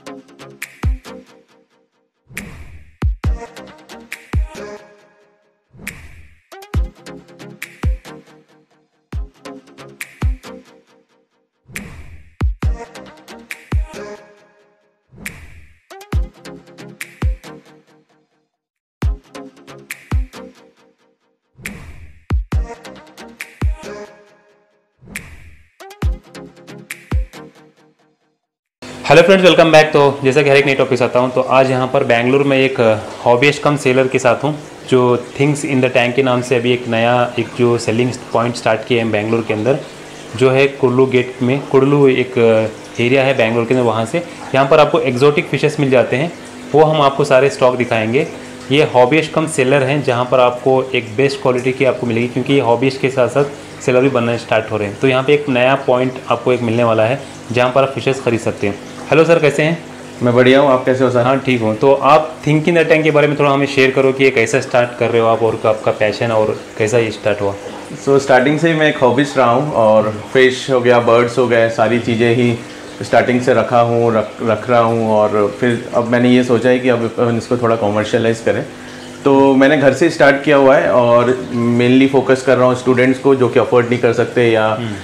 Hello friends, welcome back. तो जैसा कि हर एक नई टॉपिक आता हूँ, तो आज यहाँ पर बेंगलुरु में एक हॉबीस्ट कम सेलर के साथ हूँ जो थिंग्स इन द टैंक के नाम से अभी एक जो सेलिंग पॉइंट स्टार्ट किए हैं बेंगलुरु के अंदर, जो है कुडलू गेट में। कुडलू एक एरिया है बेंगलुरु के अंदर, वहाँ से यहाँ पर आपको एक्जोटिक फिशेस मिल जाते हैं। वो हम आपको सारे स्टॉक दिखाएंगे। ये हॉबीस्ट कम सेलर हैं जहाँ पर आपको एक बेस्ट क्वालिटी की आपको मिलेगी, क्योंकि ये हॉबीस्ट के साथ साथ सेलर भी बनना स्टार्ट हो रहे हैं। तो यहाँ पे एक नया पॉइंट आपको एक मिलने वाला है जहाँ पर आप फिशेस खरीद सकते हैं। हेलो सर, कैसे हैं? मैं बढ़िया हूँ, आप कैसे हो सर? हाँ ठीक हूँ। तो आप थिंक इन द टैंक के बारे में थोड़ा हमें शेयर करो कि ये कैसे स्टार्ट कर रहे हो आप, और आपका पैशन और कैसा ये स्टार्ट हुआ। स्टार्टिंग से ही मैं एक हॉबीस्ट रहा हूँ, और फिश हो गया, बर्ड्स हो गए, सारी चीज़ें ही स्टार्टिंग से रखा हूँ, रख रहा हूँ। और फिर अब मैंने ये सोचा है कि अब इसको थोड़ा कॉमर्शियलाइज़ करें, तो मैंने घर से स्टार्ट किया हुआ है। और मेनली फोकस कर रहा हूँ स्टूडेंट्स को जो कि अफोर्ड नहीं कर सकते, या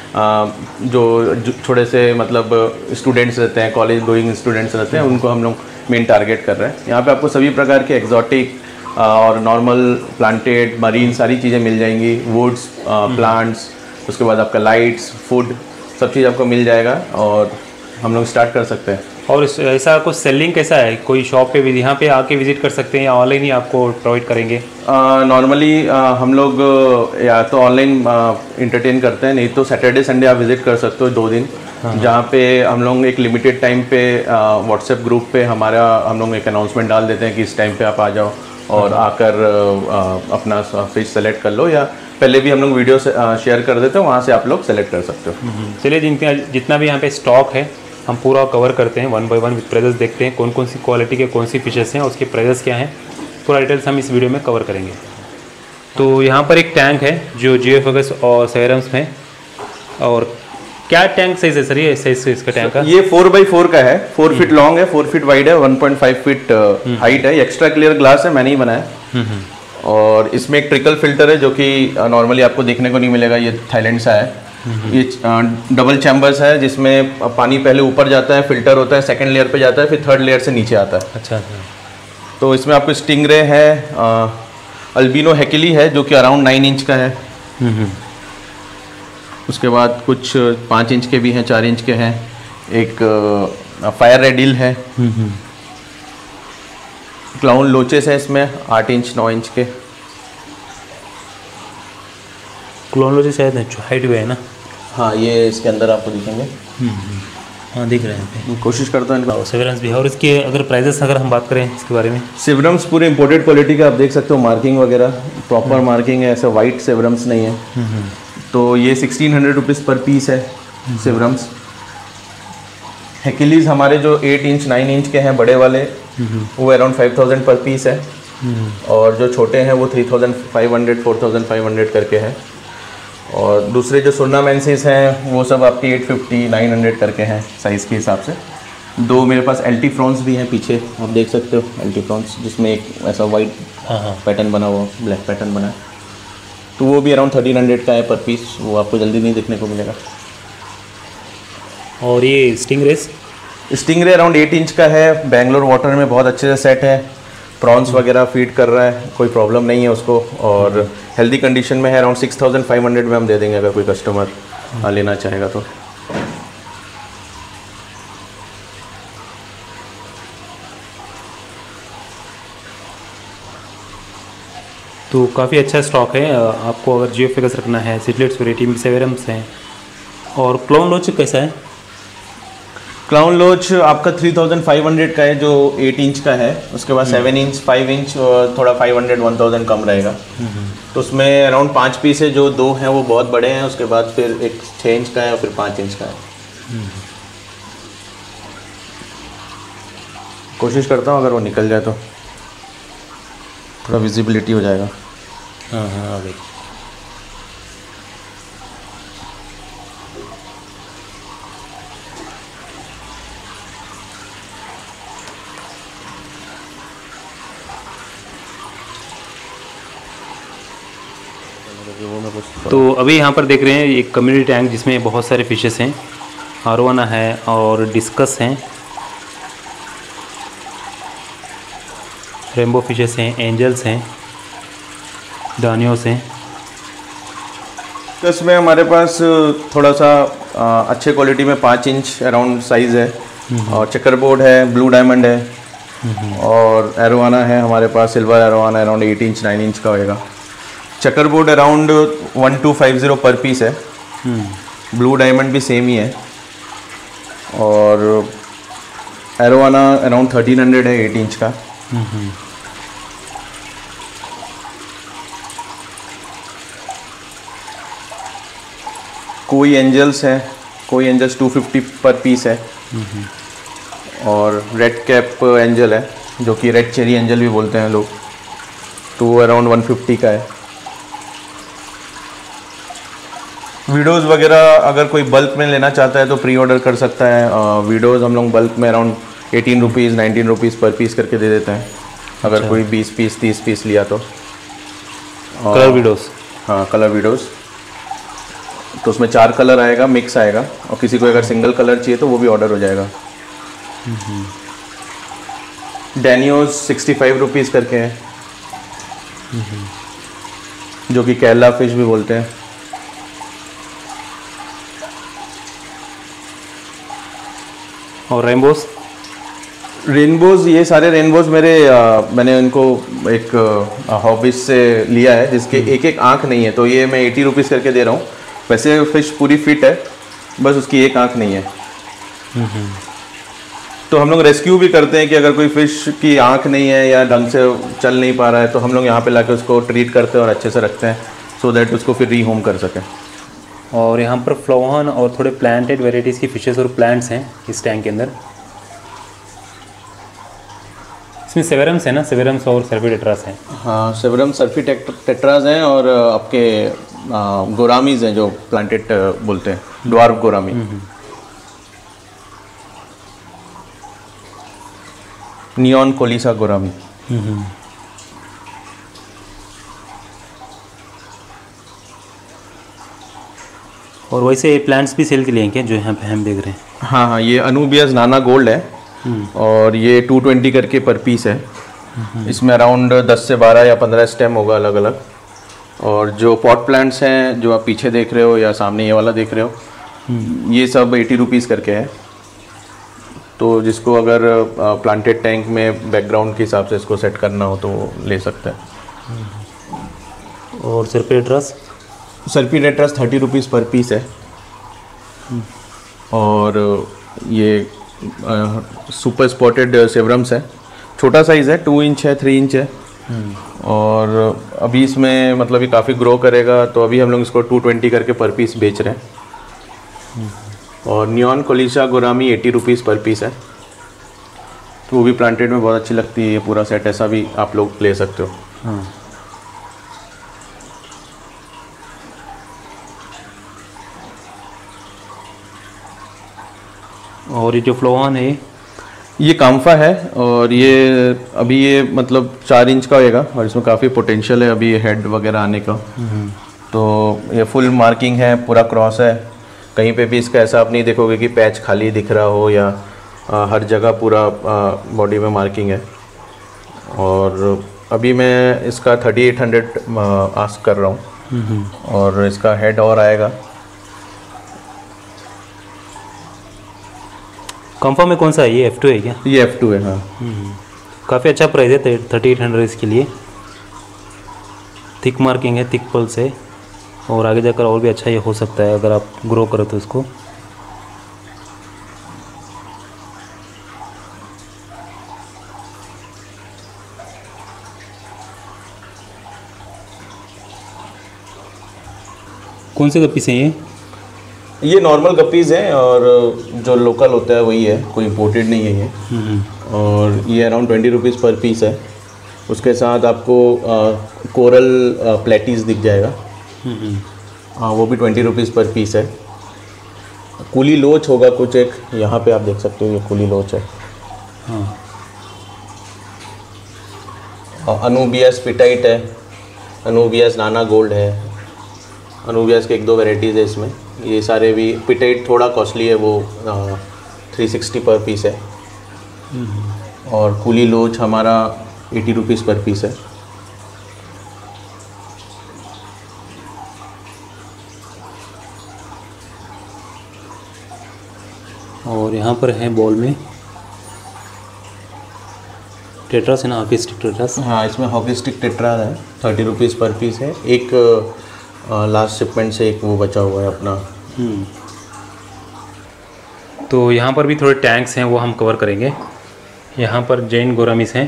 जो थोड़े से मतलब स्टूडेंट्स रहते हैं, कॉलेज गोइंग स्टूडेंट्स रहते हैं, उनको हम लोग मेन टारगेट कर रहे हैं। यहाँ पे आपको सभी प्रकार के एग्जॉटिक और नॉर्मल प्लांटेड मरीन सारी चीज़ें मिल जाएंगी। वुड्स, प्लांट्स, उसके बाद आपका लाइट्स, फूड, सब चीज़ आपको मिल जाएगा और हम लोग स्टार्ट कर सकते हैं। और ऐसा कुछ सेलिंग कैसा है? कोई शॉप पे भी यहाँ पे आके विजिट कर सकते हैं या ऑनलाइन ही आपको प्रोवाइड करेंगे? नॉर्मली हम लोग या तो ऑनलाइन इंटरटेन करते हैं, नहीं तो सैटरडे संडे आप विज़िट कर सकते हो 2 दिन। जहाँ पे हम लोग एक लिमिटेड टाइम पे व्हाट्सएप ग्रुप पे हम लोग एक अनाउंसमेंट डाल देते हैं कि इस टाइम पे आप आ जाओ और आकर अपना फिश सेलेक्ट कर लो, या पहले भी हम लोग वीडियो शेयर कर देते हैं, वहाँ से आप लोग सेलेक्ट कर सकते हो। चलिए, जितना भी यहाँ पे स्टॉक है हम पूरा कवर करते हैं, 1 बाय 1 विद प्राइजेस देखते हैं कौन कौन सी क्वालिटी के कौन सी फिशेस हैं, उसके प्राइजेस क्या हैं, पूरा डिटेल्स हम इस वीडियो में कवर करेंगे। तो यहाँ पर एक टैंक है जो जियोफिगस और सेरम्स में। और क्या टैंक साइज है सर? ये साइज इसका टैंक का? ये 4x4 का है, 4 फीट लॉन्ग है, 4 फीट वाइड है, 1.5 फीट हाइट है। एक्स्ट्रा क्लियर ग्लास है, मैंने ही बनाया। और इसमें एक ट्रिकल फिल्टर है जो कि नॉर्मली आपको देखने को नहीं मिलेगा, ये थाईलैंड से है। ये डबल चैम्बर्स है जिसमें पानी पहले ऊपर जाता है, फिल्टर होता है, सेकंड लेयर पे जाता है, फिर थर्ड लेयर से नीचे आता है। अच्छा। तो इसमें आपको स्टिंगरे है, अल्बिनो हैकिली है जो कि अराउंड 9 इंच का है। उसके बाद कुछ 5 इंच के भी हैं, 4 इंच के हैं। एक फायर रेडिल है। क्लाउन लोचेस है इसमें 8 इंच 9 इंच के। क्लाउन लोचेस शायद हाइट हुए है ना? हाँ, ये इसके अंदर आपको दिखेंगे। हाँ, दिख रहे हैं। कोशिश करता हूँ इनको। सेवरेंस भी है। और इसके अगर प्राइजेस अगर हम बात करें इसके बारे में? सेवरम्स पूरे इंपोर्टेड क्वालिटी का, आप देख सकते हो मार्किंग वगैरह प्रॉपर मार्किंग है, ऐसा वाइट सेवरम्स नहीं है। तो ये 1600 रुपीज़ पर पीस है सेवरम्स। हैकिलीज हमारे जो 8 इंच 9 इंच के हैं बड़े वाले, वो अराउंड 5000 पर पीस है। और जो छोटे हैं वो 3500 4500 करके है। और दूसरे जो सुर्नामेंसिस हैं वो सब आपके 850 900 करके हैं साइज़ के हिसाब से। 2 मेरे पास एल्टी फ्रॉन्स भी हैं पीछे, आप देख सकते हो एल्टी फ्रॉन्स, जिसमें एक ऐसा वाइट पैटर्न बना हुआ, ब्लैक पैटर्न बना है। तो वो भी अराउंड 1300 का है पर पीस, वो आपको जल्दी नहीं देखने को मिलेगा। और ये स्टिंगरे अराउंड 8 इंच का है, बेंगलोर वाटर में बहुत अच्छे से सेट है, प्रॉन्स वगैरह फीड कर रहा है, कोई प्रॉब्लम नहीं है उसको। और हेल्दी कंडीशन में है, अराउंड 6500 में हम दे देंगे अगर कोई कस्टमर लेना चाहेगा तो। तो काफ़ी अच्छा स्टॉक है। आपको अगर जियोफिगस रखना है, सिडलेट्स वेराइटी में सेवेरम्स हैं। और क्लाउन लोच कैसा है? क्लाउन लोच आपका 3500 का है जो 8 इंच का है। उसके बाद 7 इंच 5 इंच और थोड़ा 500 1000 कम रहेगा। तो उसमें अराउंड 5 पीस है, जो 2 हैं वो बहुत बड़े हैं, उसके बाद फिर एक 6 इंच का है और फिर 5 इंच का है। कोशिश करता हूँ अगर वो निकल जाए तो थोड़ा विजिबिलिटी हो जाएगा। हाँ आ गई। जो वो मैं कुछ तो अभी यहाँ पर देख रहे हैं एक कम्युनिटी टैंक जिसमें बहुत सारे फिशेस हैं, आरोवाना है और डिस्कस हैं, रेनबो फिशेस हैं, एंजल्स हैं, डानियोस हैं। इसमें हमारे पास थोड़ा सा अच्छे क्वालिटी में 5 इंच अराउंड साइज़ है, और चेकर बोर्ड है, ब्लू डायमंड है, और एरोवाना है हमारे पास, silver arowana around 8 inch 9 inch का होएगा। Checker board around 1250 per piece है, ब्लू डायमंड भी सेम ही है, और एरोवाना अराउंड 1300 है 8 इंच का। कोई एंजल्स है, कोई एंजल्स 250 पर पीस है, और रेड कैप एंजल है जो कि रेड चेरी एंजल भी बोलते हैं लोग, तो वो अराउंड 150 का है। वीडियोज़ वगैरह अगर कोई बल्क में लेना चाहता है तो प्री ऑर्डर कर सकता है। वीडियोज़ हम लोग बल्क में around 18 rupees 19 rupees per piece करके दे देते हैं, अगर कोई 20 पीस 30 पीस लिया तो। कलर वीडियोस, हाँ कलर वीडियोस, तो उसमें 4 कलर आएगा, मिक्स आएगा, और किसी को अगर सिंगल कलर चाहिए तो वो भी ऑर्डर हो जाएगा। डैनियोज 65 रुपीज़ करके है, जो कि केरला फिश भी बोलते हैं। और रेनबोस, रेनबोज, ये सारे रेनबोज मैंने इनको एक हॉबिस से लिया है जिसके एक एक आँख नहीं है, तो ये मैं 80 रुपीज़ करके दे रहा हूँ। वैसे फ़िश पूरी फिट है, बस उसकी एक आँख नहीं है। तो हम लोग रेस्क्यू भी करते हैं कि अगर कोई फ़िश की आँख नहीं है या ढंग से चल नहीं पा रहा है तो हम लोग यहाँ पे लाके उसको ट्रीट करते हैं और अच्छे से रखते हैं, सो दैट उसको फिर रीहोम कर सकें। और यहाँ पर फ्लोहन और थोड़े प्लांटेड वेराइटीज़ की फिशेस और प्लांट्स हैं इस टैंक के अंदर। इसमें सेवेरम्स है ना, सेवेरम्स और सर्फी हैं। हाँ, सेवेरम सर्फी टेट्रास हैं, और आपके गोरामीज हैं जो प्लांटेड बोलते हैं, dwarf gourami. Neon colisa gourami. और वैसे प्लांट्स भी सेल के लिए हैं क्या, जो यहाँ पे हम देख रहे हैं? हाँ हाँ, ये अनूबियस नाना गोल्ड है, और ये 220 करके पर पीस है। इसमें अराउंड 10 से 12 या 15 स्टेम होगा अलग अलग। और जो पॉट प्लांट्स हैं जो आप पीछे देख रहे हो या सामने ये वाला देख रहे हो, ये सब 80 रुपीज़ करके है। तो जिसको अगर प्लांटेड टैंक में बैकग्राउंड के हिसाब से इसको सेट करना हो तो ले सकते हैं। और सर्पीडेट्रस, 30 रुपीज़ पर पीस है। और ये सुपर स्पॉटेड सेवरम्स है, छोटा साइज़ है, 2 इंच है, 3 इंच है। और अभी इसमें मतलब ये काफ़ी ग्रो करेगा, तो अभी हम लोग इसको 220 करके पर पीस बेच रहे हैं। और neon colisa gourami 80 rupees per piece है, तो वो भी प्लांटेड में बहुत अच्छी लगती है। ये पूरा सेट ऐसा भी आप लोग ले सकते हो। और ये जो फ्लोहन है, ये काम्फा है, और ये अभी ये मतलब 4 इंच का होएगा, और इसमें काफ़ी पोटेंशियल है अभी हेड वगैरह आने का। तो ये फुल मार्किंग है, पूरा क्रॉस है, कहीं पे भी इसका ऐसा आप नहीं देखोगे कि पैच खाली दिख रहा हो, या हर जगह पूरा बॉडी में मार्किंग है। और अभी मैं इसका 3800 आस्क कर रहा हूँ, और इसका हेड और आएगा। कंफर्म में कौन सा है ये? F2 है क्या? ये F2 है, हाँ। काफ़ी अच्छा प्राइस है 3800 इसके लिए। थिक मार्किंग है, थिक पल्स है, और आगे जाकर और भी अच्छा ये हो सकता है अगर आप ग्रो करो तो इसको। कौन से गप्पीस हैं ये नॉर्मल गप्पीज़ हैं, और जो लोकल होता है वही है, कोई इम्पोर्टेड नहीं है ये। और ये अराउंड 20 रुपीज़ पर पीस है। उसके साथ आपको कोरल प्लेटीज दिख जाएगा, हाँ, वो भी 20 रुपीज़ पर पीस है। कुली लोच होगा कुछ एक, यहाँ पे आप देख सकते हो, ये कुली लोच है। और अनूबियस पिटाइट है, अनूबियस नाना गोल्ड है, अनुबियास के 1-2 वेराइटीज़ है इसमें। ये सारे भी पिटेट थोड़ा कॉस्टली है, वो 360 पर पीस है। और कूली लोच हमारा 80 रुपीज़ पर पीस है। और यहाँ पर है बॉल में टेट्रास है ना, हॉकी स्टिक टेट्रास। हाँ, इसमें हॉकी स्टिक टेट्रा है, 30 रुपीज़ पर पीस है। एक लास्ट शिपमेंट से एक वो बचा हुआ है अपना। तो यहाँ पर भी थोड़े टैंक्स हैं, वो हम कवर करेंगे। यहाँ पर जैन गोरामिस हैं।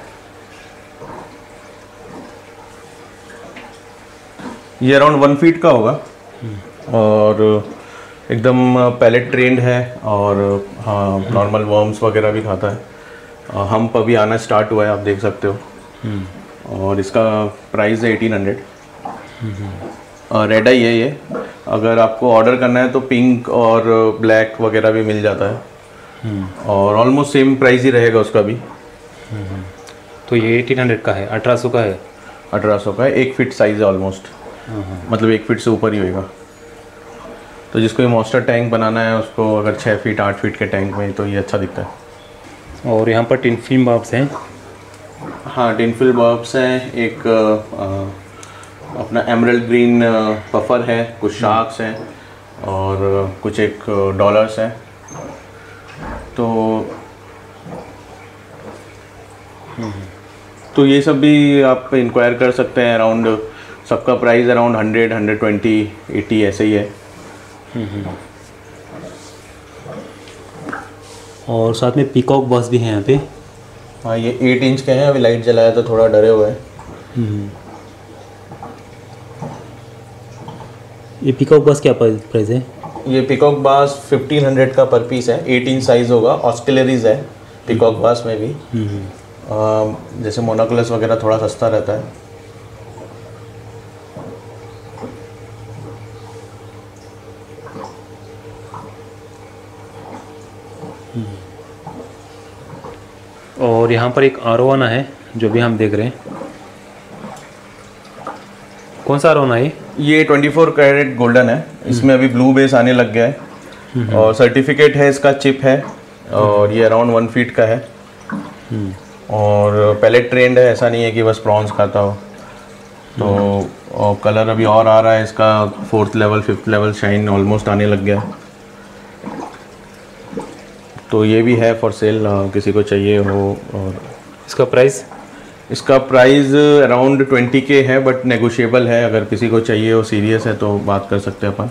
ये अराउंड 1 फीट का होगा और एकदम पैलेट ट्रेंड है और हाँ नॉर्मल वर्म्स वगैरह भी खाता है। हम्प अभी आना स्टार्ट हुआ है, आप देख सकते हो। और इसका प्राइस है 1800। रेड आई है ये। अगर आपको ऑर्डर करना है तो पिंक और ब्लैक वगैरह भी मिल जाता है और ऑलमोस्ट सेम प्राइस ही रहेगा उसका भी। तो ये 1800 का है, 1800 का है। 1800 का है, 1 फीट साइज है ऑलमोस्ट, मतलब 1 फीट से ऊपर ही होएगा। तो जिसको ये मॉन्स्टर टैंक बनाना है उसको अगर 6 फीट 8 फीट के टैंक में, तो ये अच्छा दिखता है। और यहाँ पर टिन फिल्म बल्ब्स हैं। हाँ, टिन फिल्म बल्ब्स हैं। एक अपना एमरल्ड ग्रीन पफर है, कुछ शार्क्स हैं और कुछ एक डॉलर्स हैं। तो ये सब भी आप इंक्वायर कर सकते हैं। अराउंड सबका प्राइस अराउंड 100, 120, 80 ऐसे ही है। और साथ में पीकॉक बॉस भी हैं यहाँ पे। हाँ, ये 8 इंच के हैं। अभी लाइट जलाया तो थोड़ा डरे हुए हैं। ये पीकॉक बॉस क्या प्राइस है? ये पीकॉक बास 1500 का पर पीस है। 8 इंच साइज़ होगा। ऑस्किलरीज है पीकॉक बास में भी। जैसे मोनोकुलस वगैरह थोड़ा सस्ता रहता है। और यहाँ पर एक आरोवाना है जो भी हम देख रहे हैं। कौन सा आरोवाना है ये 24 कैरेट गोल्डन है। इसमें अभी ब्लू बेस आने लग गया है और सर्टिफिकेट है इसका, चिप है और ये अराउंड 1 फीट का है। और पैलेट ट्रेंड है, ऐसा नहीं है कि बस प्रॉन्स खाता हो। तो और कलर अभी और आ रहा है इसका, 4th level 5th level shine almost आने लग गया है। तो ये भी है फॉर सेल, किसी को चाहिए हो। और इसका प्राइस अराउंड 20K है, बट नेगोशिएबल है। अगर किसी को चाहिए हो, सीरियस है तो बात कर सकते हैं अपन।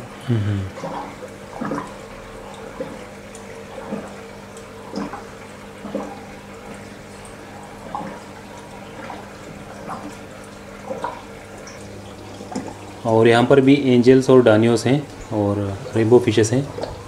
और यहाँ पर भी एंजल्स और डानियोस हैं और रेनबो फिशेस हैं।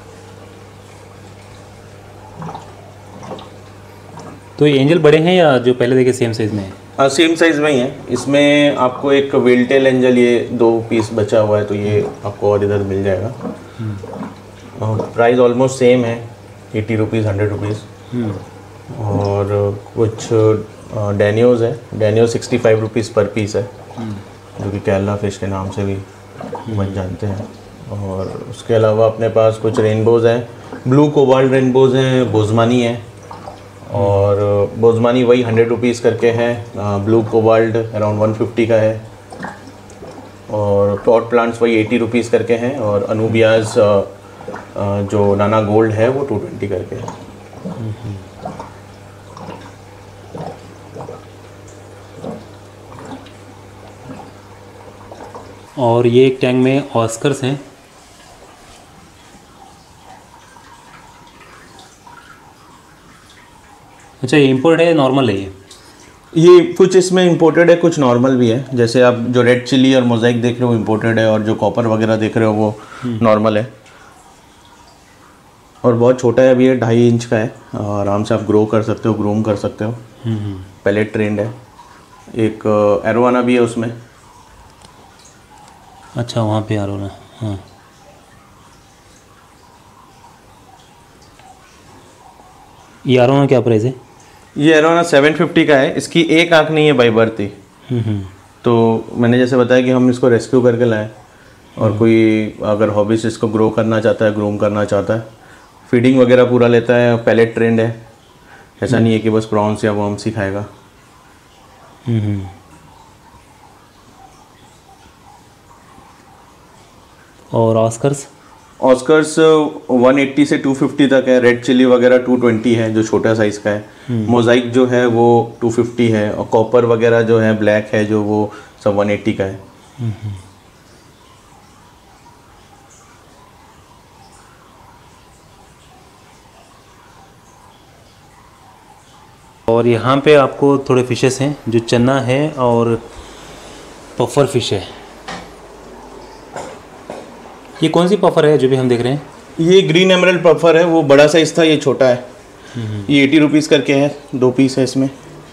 तो ये एंजल बड़े हैं या जो पहले देखे सेम साइज़ में है? सेम साइज़ में ही है। इसमें आपको एक वेलटेल एंजल, ये 2 पीस बचा हुआ है, तो ये आपको और इधर मिल जाएगा। प्राइस ऑलमोस्ट सेम है, 80 रुपीज़, 100 रुपीज़। और कुछ डैनियोज है। डैनियो 65 रुपीज़ पर पीस है, जो कि केरला फिश के नाम से भी बन जानते हैं। और उसके अलावा अपने पास कुछ रेनबोज़ हैं। ब्लू कोबाल्ट रेनबोज़ हैं, बोजमानी है। और बोजमानी वही 100 रुपीज़ करके है। ब्लू कोबाल्ट अराउंड 150 का है। और पॉट प्लांट्स वही 80 रुपीज़ करके हैं। और अनुबियास जो नाना गोल्ड है वो 220 करके है। और ये एक टैंक में ऑस्कर्स हैं। अच्छा, ये इम्पोर्ट है, नॉर्मल है ये कुछ इसमें इंपोर्टेड है, कुछ नॉर्मल भी है। जैसे आप जो रेड चिली और मोज़ाइक देख रहे हो वो इंपोर्टेड है, और जो कॉपर वगैरह देख रहे हो वो नॉर्मल है। और बहुत छोटा है अभी, ये 2.5 इंच का है। आराम से आप ग्रो कर सकते हो, ग्रूम कर सकते हो। पैलेट ट्रेंड है। एक एरोवाना भी है उसमें। अच्छा, वहाँ पे आरोवाना। हाँ, ये आरोवाना क्या प्राइस है? ये एरोवाना 750 का है। इसकी एक आँख नहीं है बाई बर्थ ही। तो मैंने जैसे बताया कि हम इसको रेस्क्यू करके लाए, और कोई अगर हॉबीज इसको ग्रो करना चाहता है, ग्रूम करना चाहता है, फीडिंग वगैरह पूरा लेता है, पैलेट ट्रेंड है, ऐसा नहीं है कि बस प्रॉन्स या वर्म्स ही खाएगा। और ऑस्कर्स 180 से 250 तक है। रेड चिली वगैरह 220 है जो छोटा साइज़ का है। मोजाइक जो है वो 250 है, और कॉपर वगैरह जो है ब्लैक है जो वो सब 180 का है। और यहाँ पे आपको थोड़े फिशेस हैं, जो चना है और पफर फिश है। ये कौन सी पफर है जो भी हम देख रहे हैं? ये ग्रीन एमरल्ड पफर है, वो बड़ा साइज था, ये छोटा है। ये 80 रुपीज़ करके है, 2 पीस है इसमें।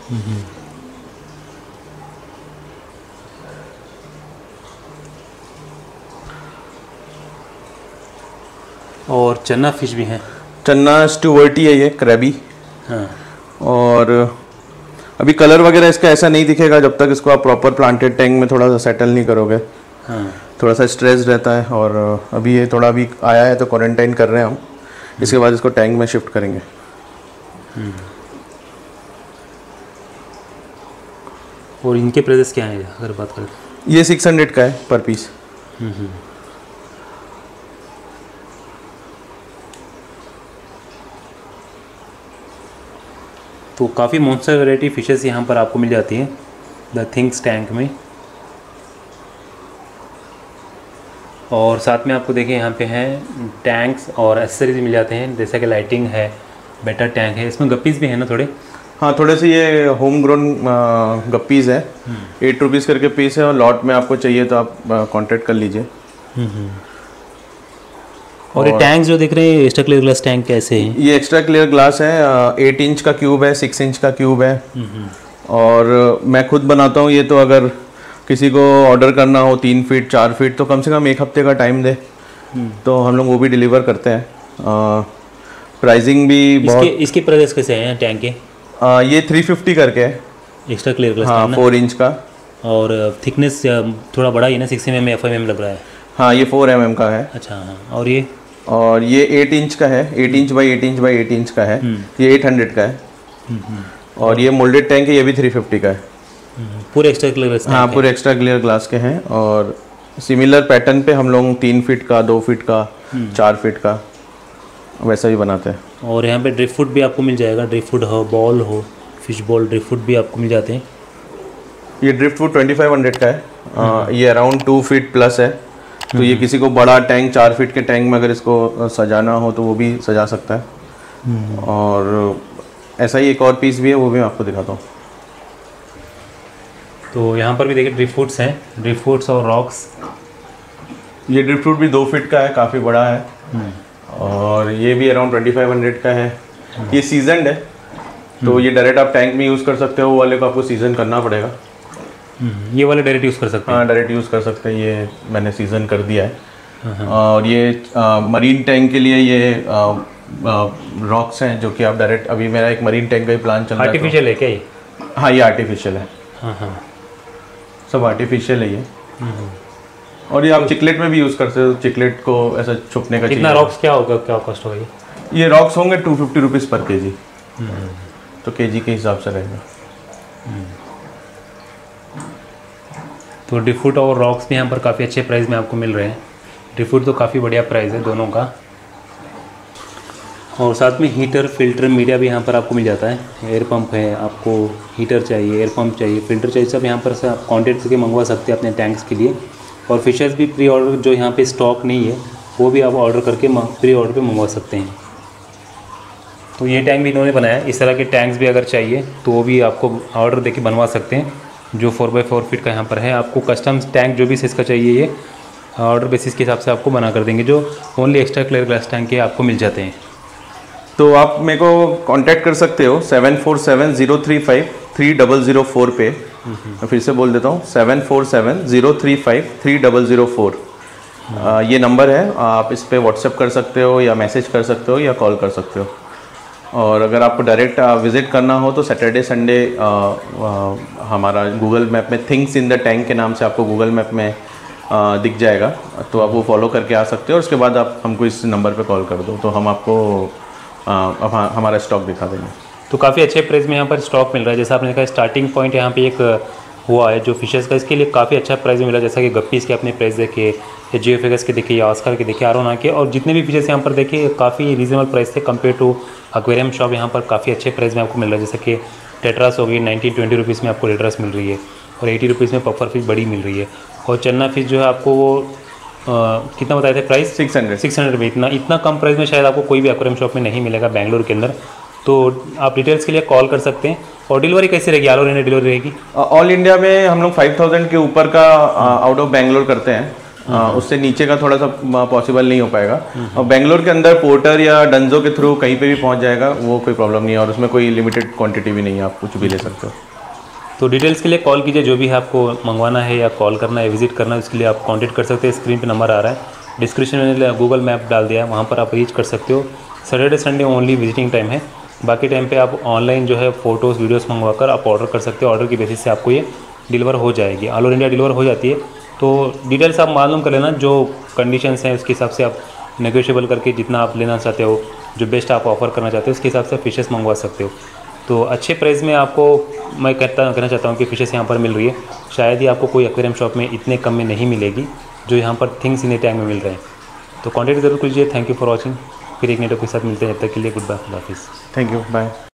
और चना फिश भी है। चन्ना स्टुवर्टी है ये, क्रैबी। हाँ। और अभी कलर वगैरह इसका ऐसा नहीं दिखेगा जब तक इसको आप प्रॉपर प्लांटेड टैंक में थोड़ा सा सेटल नहीं करोगे। हाँ। थोड़ा सा स्ट्रेस रहता है। और अभी ये थोड़ा अभी आया है तो क्वारंटाइन कर रहे हैं हम, इसके बाद इसको टैंक में शिफ्ट करेंगे। और इनके प्राइस क्या है अगर बात करें? ये 600 का है पर पीस। तो काफ़ी मॉन्स्टर वैरायटी फिशेस यहाँ पर आपको मिल जाती है द थिंग्स टैंक में। और साथ में आपको देखिए यहाँ पे हैं टैंक्स और एसेसरीज मिल जाते हैं, जैसा कि लाइटिंग है, बेटर टैंक है। इसमें गप्पीज़ भी है ना थोड़े? हाँ, थोड़े से ये होम ग्रोन गप्पीज़ है। 8 रुपीज़ करके पीस है, और लॉट में आपको चाहिए तो आप कांटेक्ट कर लीजिए। और ये टैंक्स जो देख रहे हैं एक्स्ट्रा क्लियर ग्लास टैंक कैसे हैं? ये एक्स्ट्रा क्लियर ग्लास है, 8 इंच का क्यूब है, 6 इंच का क्यूब है। और मैं खुद बनाता हूँ ये, तो अगर किसी को ऑर्डर करना हो 3 फीट 4 फीट तो कम से कम 1 हफ्ते का टाइम दे, तो हम लोग वो भी डिलीवर करते हैं। प्राइसिंग भी बहुत। इसके प्राइस कैसे हैं टैंक के? ये 350 करके है एक्स्ट्रा क्लियर ग्लास। हाँ, 4 इंच का। और थिकनेस थोड़ा बड़ा ही ना, 6 mm या 5 mm लग रहा है। हाँ, ये 4 mm का है। अच्छा। हाँ। और ये 8 इंच का है, 8 inch by 8 inch by 8 inch का है। ये 800 का है। और ये मोल्डेड टैंक है, ये भी 350 का है। पूरे एक्स्ट्रा क्लियर ग्लास? हाँ, पूरे एक्स्ट्रा क्लियर ग्लास के हैं। और सिमिलर पैटर्न पे हम लोग 3 फीट का, 2 फीट का, 4 फीट का वैसा भी बनाते हैं। और यहाँ पे ड्रिप फूड भी आपको मिल जाएगा, ड्रिप फूड हो, बॉल हो, फिश बॉल, ड्रिप फूड भी आपको मिल जाते हैं। ये ड्रिप फूड 2500 का है। ये अराउंड 2 फीट प्लस है, तो ये किसी को बड़ा टैंक 4 फीट के टैंक में अगर इसको सजाना हो तो वो भी सजा सकता है। और ऐसा ही एक और पीस भी है, वो भी मैं आपको दिखाता हूँ। तो यहाँ पर भी देखिए ड्रिप फूड्स हैं, ड्रिप फूड्स और रॉक्स। ये ड्रिप फूड भी 2 फीट का है, काफ़ी बड़ा है। और ये भी अराउंड 2500 का है। ये सीजनड है, तो ये डायरेक्ट आप टैंक में यूज़ कर सकते हो। वो वाले को आपको सीजन करना पड़ेगा। ये वाले डायरेक्ट यूज़ कर सकते हैं? हाँ, डायरेक्ट यूज़ कर सकते हैं। ये मैंने सीज़न कर दिया है। और ये मरीन टैंक के लिए ये रॉक्स हैं जो कि आप डायरेक्ट, अभी मेरा एक मरीन टैंक का ही प्लान चल रहा है। आर्टिफिशियल है क्या ये? हाँ, ये आर्टिफिशियल है। हाँ। सब आर्टिफिशियल है ये। और ये आप चिकलेट में भी यूज़ कर सकते हो, चिकलेट को ऐसा छुपने का। कितना रॉक्स क्या होगा, क्या कॉस्ट होगा ये रॉक्स होंगे 250 रुपीज़ पर केजी। तो केजी के हिसाब से रहेगा। तो ड्रिप फूड और रॉक्स भी यहाँ पर काफ़ी अच्छे प्राइस में आपको मिल रहे हैं। ड्रिप फूड तो काफ़ी बढ़िया प्राइस है दोनों का। और साथ में हीटर, फिल्टर, मीडिया भी यहाँ पर आपको मिल जाता है। एयर पंप है, आपको हीटर चाहिए, एयर पंप चाहिए, फिल्टर चाहिए, सब यहाँ पर से आप कॉन्टेक्ट करके मंगवा सकते हैं अपने टैंक्स के लिए। और फिशेस भी प्री ऑर्डर, जो यहाँ पे स्टॉक नहीं है वो भी आप ऑर्डर करके प्री ऑर्डर पे मंगवा सकते हैं। तो ये टैंक भी इन्होंने बनाया है। इस तरह के टैंक्स भी अगर चाहिए तो वो भी आपको ऑर्डर देके बनवा सकते हैं। जो 4x4 फीट का यहाँ पर है, आपको कस्टम टैंक जो भी साइज़ का चाहिए ये ऑर्डर बेसिस के हिसाब से आपको बना कर देंगे। जो only extra clear glass tank के आपको मिल जाते हैं। तो आप मेरे को कांटेक्ट कर सकते हो 7470353004 पे। मैं फिर से बोल देता हूँ, 7470353004। ये नंबर है, आप इस पे व्हाट्सएप कर सकते हो या मैसेज कर सकते हो या कॉल कर सकते हो। और अगर आपको डायरेक्ट विज़िट करना हो तो सैटरडे संडे हमारा गूगल मैप में थिंग्स इन द टैंक के नाम से आपको गूगल मैप में दिख जाएगा, तो आप वो फॉलो करके आ सकते हो और उसके बाद आप हमको इस नंबर पे कॉल कर दो तो हम आपको हमारा स्टॉक दिखा देंगे। तो काफ़ी अच्छे प्राइस में यहाँ पर स्टॉक मिल रहा है। जैसा आपने देखा स्टार्टिंग पॉइंट यहाँ पे एक हुआ है जो फिशेस का, इसके लिए काफ़ी अच्छा प्राइस मिला। जैसा कि गप्पीज़ के अपने प्राइस देखे या जियोफिगस के देखिए या ऑस्कर के देखिए, आरोना के, और जितने भी फिशेस यहाँ पर देखिए काफ़ी रीजनेबल प्राइस थे कंपेयर टू एक्वेरियम शॉप। यहाँ पर काफ़ी अच्छे प्राइस में आपको मिल रहा है। जैसे कि टेट्रास हो गई 19-20 रुपीज़ में आपको टेट्रास मिल रही है और 80 रुपीज़ में पफर फिश बड़ी मिल रही है। और चन्ना फिश जो है आपको वो कितना बताए थे प्राइस? 600 रुपये। इतना कम प्राइस में शायद आपको कोई भी एक्वेरियम शॉप में नहीं मिलेगा बेंगलुरु के अंदर। तो आप डिटेल्स के लिए कॉल कर सकते हैं। और डिलीवरी कैसी रहेगी? ऑल इंडिया डिलीवरी रहेगी? ऑल इंडिया में हम लोग 5000 के ऊपर का आउट ऑफ बेंगलोर करते हैं, उससे नीचे का थोड़ा सा पॉसिबल नहीं हो पाएगा। और बेंगलोर के अंदर पोर्टर या डंजो के थ्रू कहीं पे भी पहुंच जाएगा, वो कोई प्रॉब्लम नहीं है और उसमें कोई लिमिटेड क्वांटिटी भी नहीं है, आप कुछ भी ले सकते हो। तो डिटेल्स के लिए कॉल कीजिए। जो भी है आपको मंगवाना है या कॉल करना है, विजिट करना है, उसके लिए आप कांटेक्ट कर सकते हैं। स्क्रीन पे नंबर आ रहा है, डिस्क्रिप्शन में गूगल मैप डाल दिया है, वहाँ पर आप रीच कर सकते हो। Saturday Sunday only visiting time है, बाकी टाइम पे आप ऑनलाइन जो है फ़ोटोज़ वीडियोस मंगवाकर आप ऑर्डर कर सकते हो। ऑर्डर की बेसिस से आपको ये डिलीवर हो जाएगी, ऑल ओवर इंडिया डिलीवर हो जाती है। तो डिटेल्स आप मालूम कर लेना, जो कंडीशंस हैं उसके हिसाब से आप नेगोशिएबल करके जितना आप लेना चाहते हो, जो बेस्ट आप ऑफ़र करना चाहते हो, उसके हिसाब से फिशेस मंगवा सकते हो। तो अच्छे प्राइस में आपको मैं कहना चाहता हूँ कि फिशेस यहाँ पर मिल रही है। शायद ही आपको कोई एक्वेरियम शॉप में इतने कम में नहीं मिलेगी जो यहाँ पर थिंग्स इन द टैंक में मिल रहे हैं। तो कॉन्टैक्ट ज़रूर कीजिए। Thank you for watching. फिर एक नेटवर्क के साथ मिलते हैं, जब तक के लिए गुड बाय, खुदा हाफिज़। Thank you, bye.